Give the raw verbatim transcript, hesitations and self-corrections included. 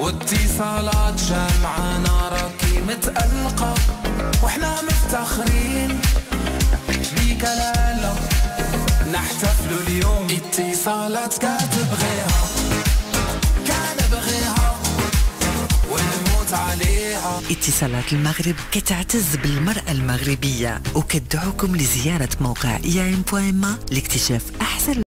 واتصالات جمعنا راكي متألقة، واحنا مفتخرين بيك لالا، نحتفلوا اليوم. اتصالات كتبغيها كنبغيها ونموت عليها. اتصالات المغرب كتعتز بالمرأة المغربية وكتدعوكم لزيارة موقع إي إم بوان ما لاكتشاف أحسن